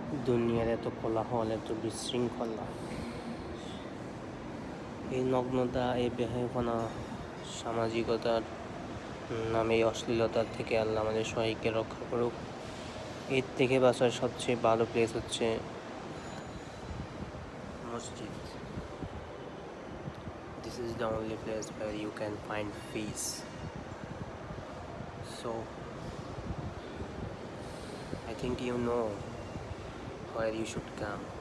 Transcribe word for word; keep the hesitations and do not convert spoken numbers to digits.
দুনিয়ার এত কোলাহল, এত বিশৃঙ্খলা, এই নগ্নতা, এই বেহায়াপনা, সামাজিকতার নামে এই অশ্লীলতার থেকে আল্লাহ আমাদের সবাইকে রক্ষা করুক। এর থেকে বাঁচার সবচেয়ে ভালো প্লেস হচ্ছে মসজিদ। This is the only place where you can find peace. So I think you know where you should come.